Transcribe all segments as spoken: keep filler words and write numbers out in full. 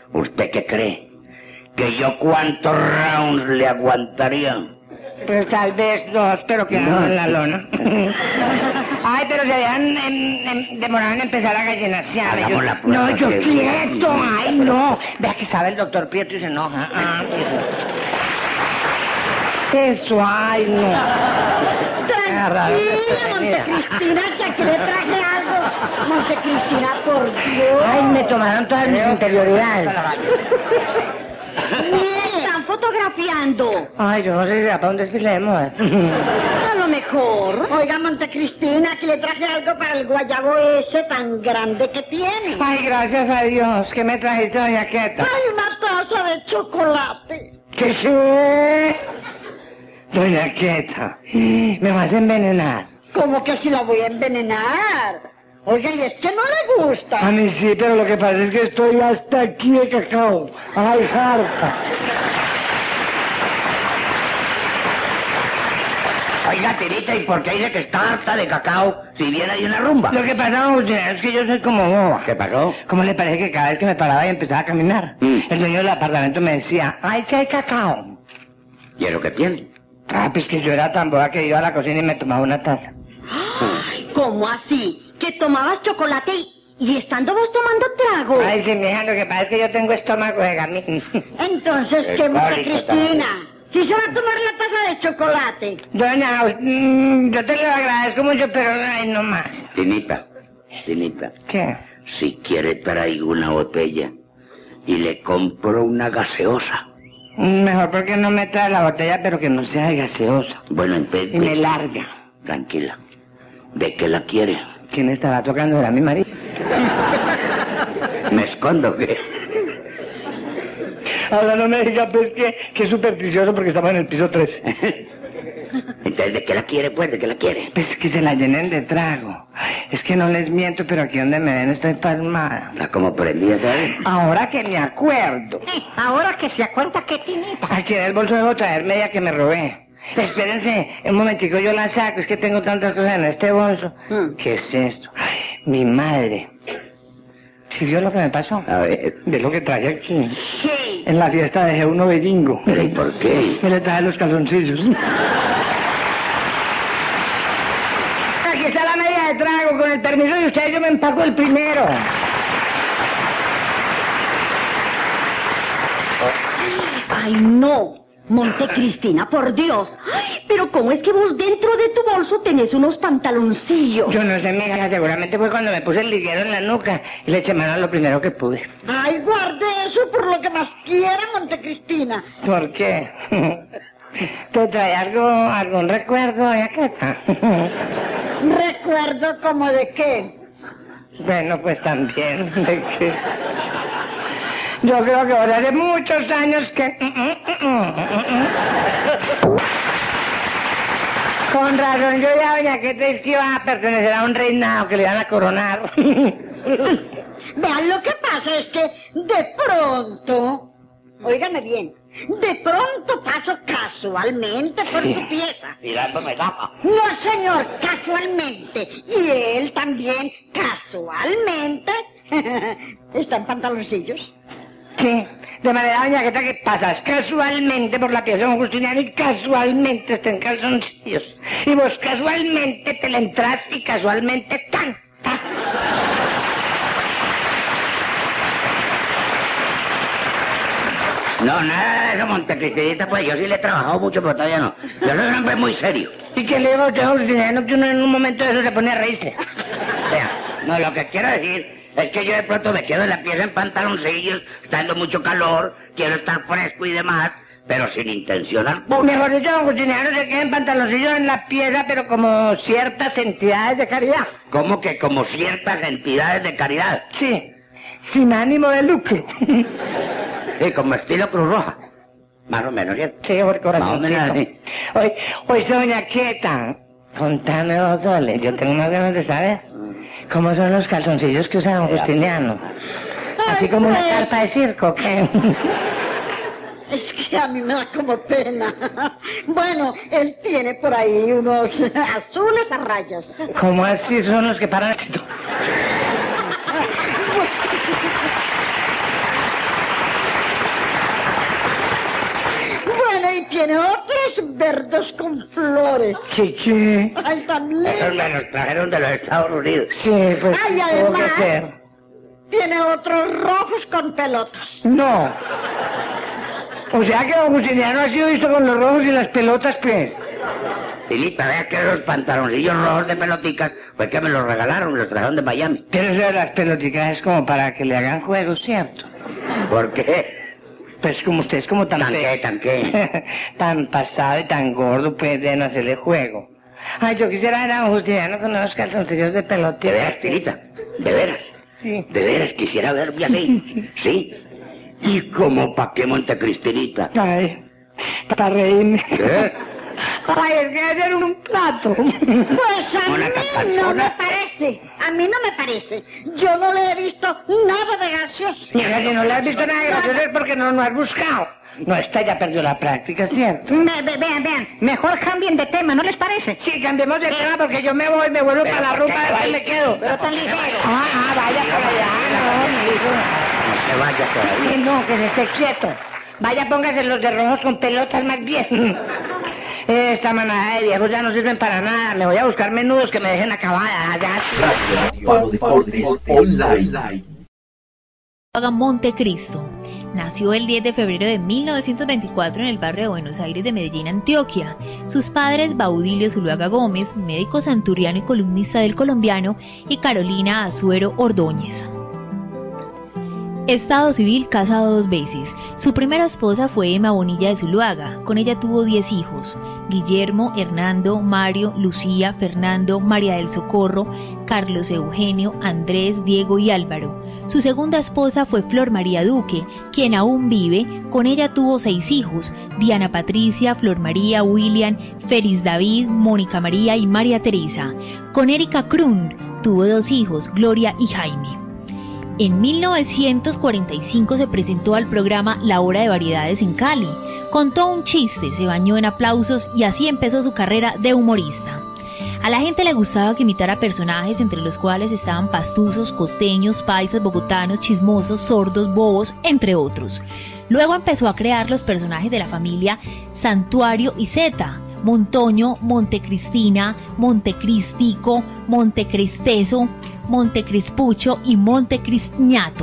¿Usted qué cree? ¿Que yo cuántos rounds le aguantaría? Pues tal vez dos, pero quedamos no. en la lona. Ay, pero se habían em, em, demorado en empezar a gallinarse. Hagamos la prueba. No, yo quieto, ay, no. Vea que sabe el doctor Pietro y se enoja. Ah, eso, ay, no. Tranquila, Montecristina, que aquí le traje algo. Montecristina, por Dios. Ay, me tomaron todas mis interioridades. Me están fotografiando. Ay, yo no sé si para dónde es que le demos. A lo mejor. Oiga, Montecristina, que le traje algo para el guayabo ese tan grande que tiene. Ay, gracias a Dios. ¿Qué me trajiste, doña Queta? Ay, una taza de chocolate. ¿Qué qué? Doña Queta, me vas a envenenar. ¿Cómo que si la voy a envenenar? Oiga, y es que no le gusta. A mí sí, pero lo que pasa es que estoy hasta aquí de cacao. Ay, harta. Oiga, Tirita, ¿y por qué dice que está harta de cacao si viene ahí una rumba? Lo que pasa, usted, es que yo soy como boba. ¿Qué pasó? ¿Cómo le parece que cada vez que me paraba y empezaba a caminar, mm. el dueño del apartamento me decía, ay, sí hay cacao? ¿Y es lo que tiene? Ah, pues que yo era tan boba que iba a la cocina y me tomaba una taza. Ay, ¿cómo así? ¿Que tomabas chocolate y, y estando vos tomando trago? Ay, sí, mija, lo que pasa es que yo tengo estómago de gamín. Entonces, ¿qué, Montecristina? ¿Sí se va a tomar la taza de chocolate? Doña, mmm, yo te lo agradezco mucho, pero ay, no más. Tinita, Tinita. ¿Qué? Si quiere traigo una botella y le compro una gaseosa. Mejor porque no me trae la botella, pero que no sea gaseosa. Bueno, entonces... Y me larga. Tranquila. ¿De qué la quiere? ¿Quién estará tocando? ¿Era mi marido? ¿Me escondo qué? Ahora no me diga, pues, que, que es supersticioso porque estamos en el piso tres. Entonces, ¿de qué la quiere, pues? ¿De qué la quiere? Pues que se la llenen de trago. Es que no les miento, pero aquí donde me ven estoy palmada. ¿La como prendida, sabes? Ahora que me acuerdo. Ahora que se acuerda que Tinita. Aquí en el bolso debo traer media que me robé. Espérense, un momentico, yo la saco, es que tengo tantas cosas en este bolso. Mm. ¿Qué es esto? Ay, mi madre. ¿Sí vio lo que me pasó? A ver. De lo que traje aquí. Sí. En la fiesta de G uno Bellingo. ¿Pero y por qué? Me le traje los calzoncillos. Aquí está la media de trago, con el permiso de ustedes yo me empaco el primero. Ay, no. Montecristina, por Dios. Ay, pero ¿cómo es que vos dentro de tu bolso tenés unos pantaloncillos? Yo no sé, mija, seguramente fue cuando me puse el liguero en la nuca y le eché mano a lo primero que pude. Ay, guarde eso por lo que más quiera, Montecristina. ¿Por qué? ¿Te trae algo, algún recuerdo de Queta? ¿Recuerdo como de qué? Bueno, pues también, de que... Yo creo que ahora hace muchos años que... Con razón, yo ya doña Queta es que iba a pertenecer a un reinado que le iban a coronar. Vean, lo que pasa es que de pronto... Óigame bien. De pronto paso casualmente por Sí. su pieza. Tirándome gafas. No, señor, casualmente. Y él también, casualmente, está en pantaloncillos. Sí, de manera, doña Queta, que pasas casualmente por la pieza de un Justiniano y casualmente está en calzoncillos. Y vos casualmente te la entras y casualmente tan, tan. No, nada de eso, Montecristinita, pues yo sí le he trabajado mucho, pero todavía no. Yo soy un hombre muy serio. ¿Y qué le digo a usted, Justiniano, que uno en un momento de eso se pone a reírse? Vea, no, lo que quiero decir es que yo de pronto me quedo en la pieza en pantaloncillos, está dando mucho calor, quiero estar fresco y demás, pero sin intención alguna. Mejor dicho, don Justiniano se queda en pantaloncillos en la pieza, pero como ciertas entidades de caridad. ¿Cómo que como ciertas entidades de caridad? Sí, sin ánimo de lucro. Sí, como estilo Cruz Roja. Más o menos, ¿cierto? Sí, por corazón. Más o menos así. Oye, oye, doña Queta, contame dos soles, yo tengo más ganas de saber. ¿Cómo son los calzoncillos que usa don Justiniano? Así Ay, como una pues. carpa de circo, ¿qué? Es que a mí me da como pena. Bueno, él tiene por ahí unos azules a rayas. ¿Cómo así son los que paran? tiene otros verdes con flores. Chichi. Ay, tan Esos lindo. me los trajeron de los Estados Unidos. Sí, pues Ay, tuvo además. que ser. Tiene otros rojos con pelotas. No. O sea que don Justiniano ha sido visto con los rojos y las pelotas, pues. Tilita, vea que esos pantaloncillos rojos de peloticas, pues que me los regalaron, me los trajeron de Miami. Pero eso de las peloticas es como para que le hagan juego, ¿cierto? ¿Por qué? Pues como usted es como tan ¿Tan feo, qué, tan qué? tan pasado y tan gordo, pues deben hacerle juego. Ay, yo quisiera ver a don Justiniano con unos calzoncillos de ¿De pelotita. veras, Tilita? ¿De veras? Sí. ¿De veras quisiera verme así? ¿Sí? ¿Y cómo pa' qué Montecristinita? Ay, para reírme. ¿Qué? Ay, es que hacer un plato. Pues a Una mí capanzona. no me parece. A mí no me parece. Yo no le he visto nada de gracioso. Mira, si no le has visto nada gracioso es porque no, no has buscado. No, esta ya perdió la práctica, ¿cierto? Me- ve- vean, vean. Mejor cambien de tema, ¿no les parece? Sí, cambiemos de tema porque yo me voy, me vuelvo Pero para la ¿por qué rumba te y vas? me quedo. Pero tan ligero. Ah, ah, vaya para allá, no, mi hijo. No se vaya todavía. Sí, no, que se esté quieto. Vaya, póngase los de rojos con pelotas más bien. Esta manada de viejos ya no sirven para nada. Me voy a buscar menudos que me dejen acabada. Ya. Radio Faro Deportes Online. Montecristo. Nació el diez de febrero de mil novecientos veinticuatro en el barrio de Buenos Aires de Medellín, Antioquia. Sus padres, Baudilio Zuluaga Gómez, médico santuriano y columnista del Colombiano, y Carolina Azuero Ordóñez. Estado civil, casado dos veces. Su primera esposa fue Emma Bonilla de Zuluaga. Con ella tuvo diez hijos: Guillermo, Hernando, Mario, Lucía, Fernando, María del Socorro, Carlos Eugenio, Andrés, Diego y Álvaro. Su segunda esposa fue Flor María Duque, quien aún vive. Con ella tuvo seis hijos: Diana Patricia, Flor María, William, Félix David, Mónica María y María Teresa. Con Erika Krun tuvo dos hijos, Gloria y Jaime. En mil novecientos cuarenta y cinco se presentó al programa La Hora de Variedades en Cali. Contó un chiste, se bañó en aplausos y así empezó su carrera de humorista. A la gente le gustaba que imitara personajes, entre los cuales estaban pastuzos, costeños, paisas, bogotanos, chismosos, sordos, bobos, entre otros. Luego empezó a crear los personajes de la familia Santuario y Zeta: Montoño, Montecristina, Montecristico, Montecristeso, Montecrispucho y Montecristiñato.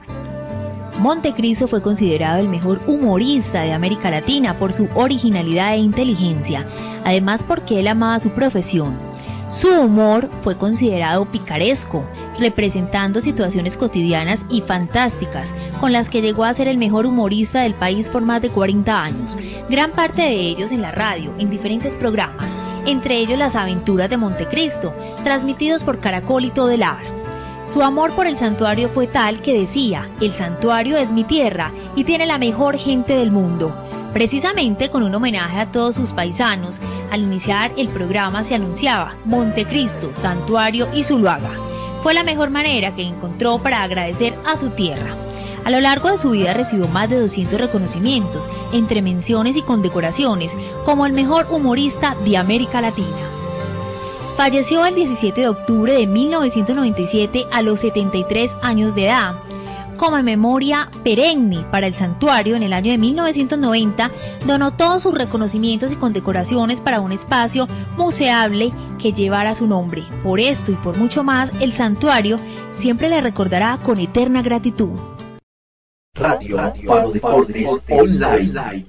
Montecristo fue considerado el mejor humorista de América Latina por su originalidad e inteligencia, además porque él amaba su profesión. Su humor fue considerado picaresco, representando situaciones cotidianas y fantásticas, con las que llegó a ser el mejor humorista del país por más de cuarenta años, gran parte de ellos en la radio, en diferentes programas, entre ellos Las Aventuras de Montecristo, transmitidos por Caracol y Todelar. Su amor por el santuario fue tal que decía: el santuario es mi tierra y tiene la mejor gente del mundo. Precisamente con un homenaje a todos sus paisanos, al iniciar el programa se anunciaba Montecristo, Santuario y Zuluaga. Fue la mejor manera que encontró para agradecer a su tierra. A lo largo de su vida recibió más de doscientos reconocimientos, entre menciones y condecoraciones, como el mejor humorista de América Latina. Falleció el diecisiete de octubre de mil novecientos noventa y siete a los setenta y tres años de edad. Como memoria perenne para el santuario, en el año de mil novecientos noventa donó todos sus reconocimientos y condecoraciones para un espacio museable que llevara su nombre. Por esto y por mucho más, el santuario siempre le recordará con eterna gratitud. Radio Faro Deportes Online.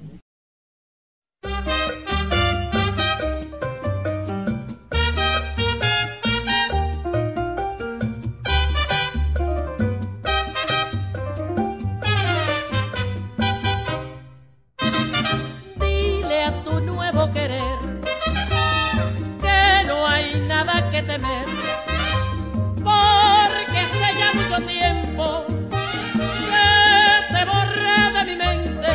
Dile a tu nuevo querer que no hay nada que temer, porque hace ya mucho tiempo que te borré de mi mente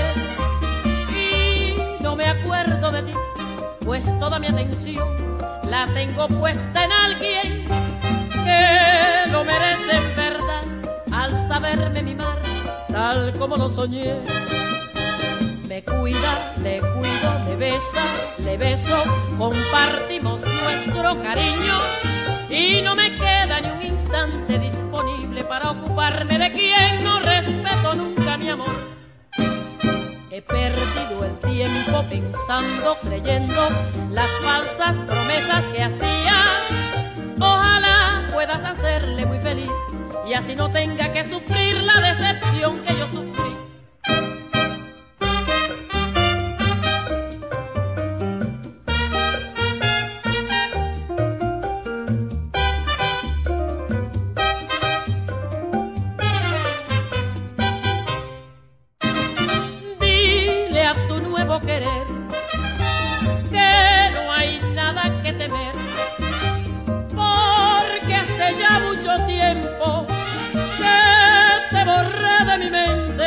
y no me acuerdo de ti, pues toda mi atención la tengo puesta en alguien que lo merece en verdad, al saberme mimar tal como lo soñé. Me cuida, le cuido, le besa, le beso, compartimos nuestro cariño y no me queda ni un instante disponible para ocuparme de quien no respeto nunca mi amor. He perdido el tiempo pensando, creyendo las falsas promesas que hacías. Ojalá puedas hacerle muy feliz y así no tenga que sufrir la decepción que yo sufrí. Querer que no hay nada que temer, porque hace ya mucho tiempo que te borré de mi mente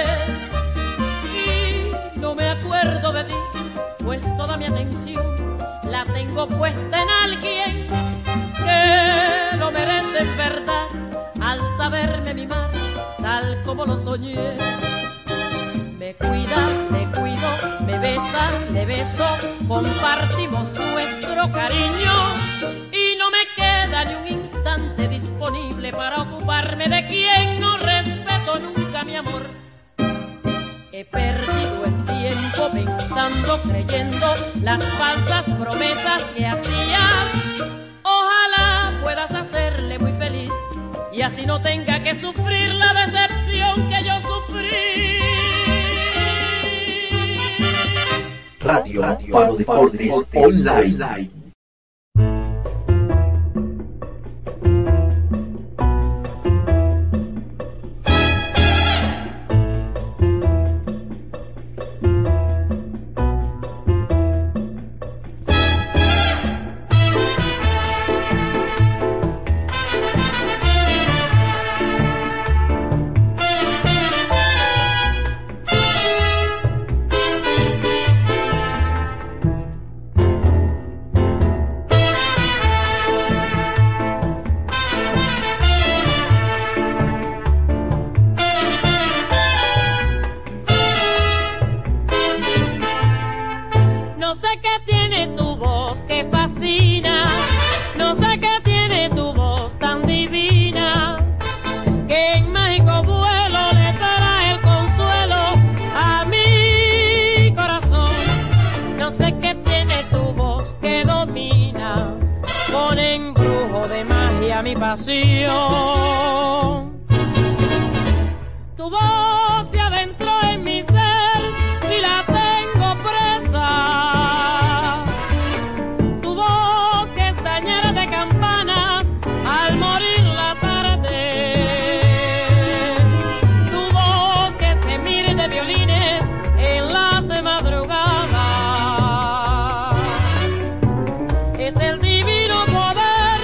y no me acuerdo de ti, pues toda mi atención la tengo puesta en alguien que lo merece en verdad al saberme mimar tal como lo soñé. Me cuida, me cuido, me besa, le beso, compartimos nuestro cariño y no me queda ni un instante disponible para ocuparme de quien no respeto nunca mi amor. He perdido el tiempo pensando, creyendo las falsas promesas que hacías. Ojalá puedas hacerle muy feliz y así no tenga que sufrir la decepción que yo sufrí. Radio, Radio Faro Deportes Online. Mi pasión, tu voz se adentró en mi ser y la tengo presa, tu voz que está llena de campanas al morir la tarde, tu voz que es gemir de violines en las madrugadas, es el divino poder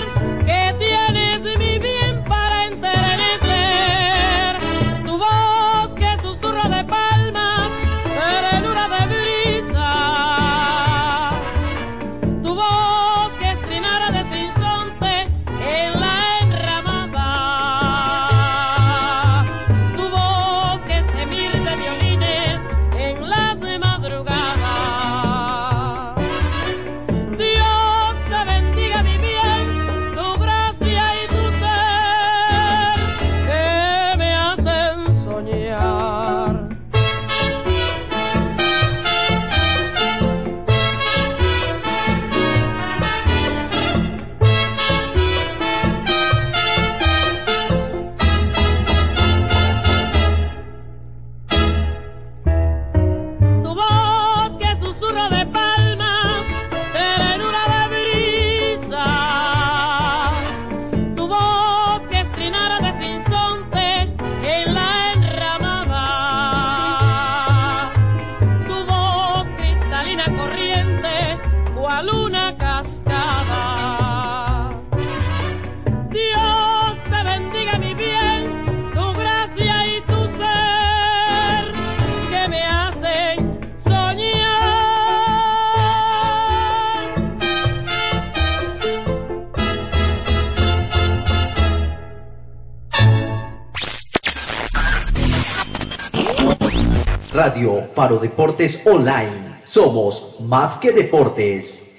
Radio Faro Deportes Online. Somos más que deportes.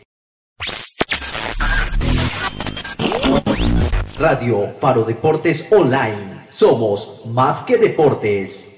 Radio Faro Deportes Online. Somos más que deportes.